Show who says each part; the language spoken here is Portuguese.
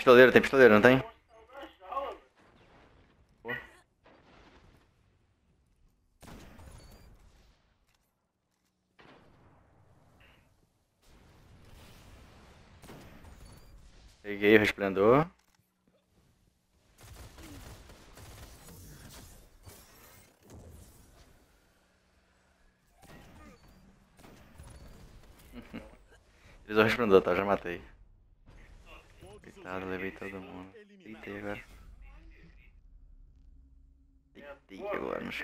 Speaker 1: tem pistoleiro, não tem? Boa. Peguei o resplendor. Eles o resplendor, tá? Já matei. Coitado, levei todo mundo. Deitei agora. Deitei agora nos